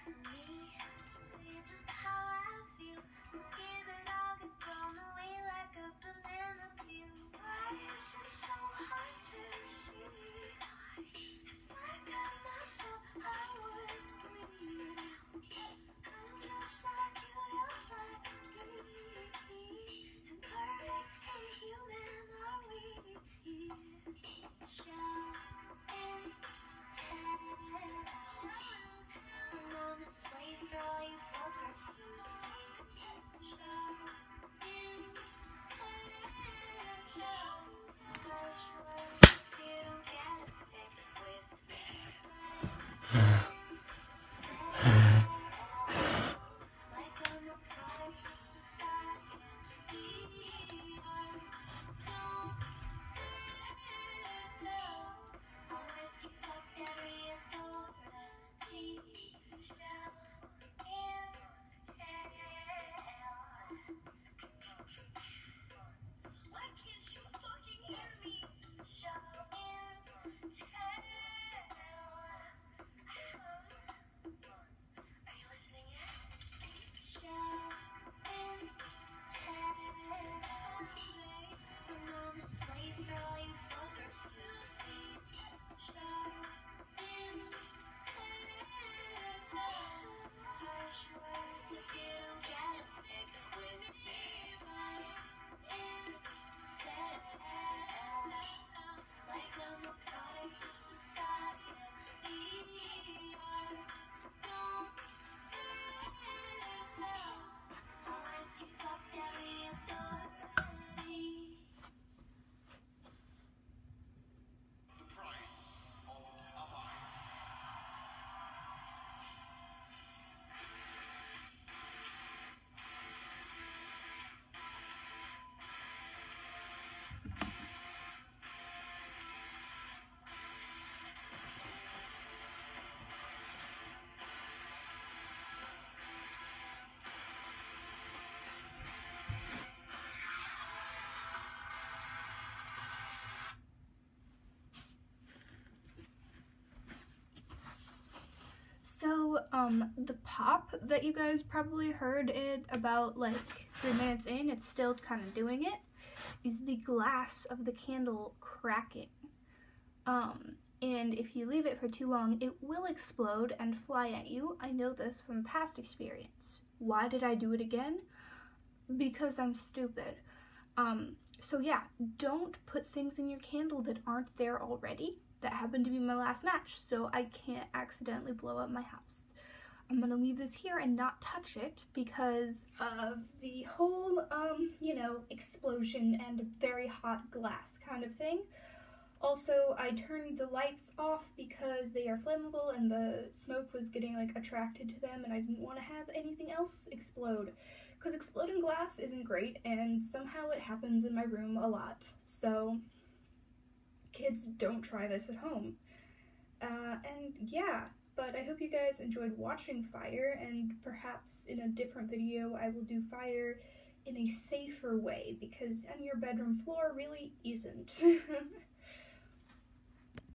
So, the pop that you guys probably heard it about like 3 minutes in, it's still kind of doing it, is the glass of the candle cracking. And if you leave it for too long, it will explode and fly at you. I know this from past experience. Why did I do it again? Because I'm stupid. So yeah, don't put things in your candle that aren't there already. That happened to be my last match, so I can't accidentally blow up my house. I'm gonna leave this here and not touch it because of the whole, you know, explosion and very hot glass kind of thing. Also, I turned the lights off because they are flammable and the smoke was getting like attracted to them and I didn't want to have anything else explode. Because exploding glass isn't great and somehow it happens in my room a lot. So, kids, don't try this at home. And yeah, but I hope you guys enjoyed watching fire, and perhaps in a different video I will do fire in a safer way because on your bedroom floor really isn't.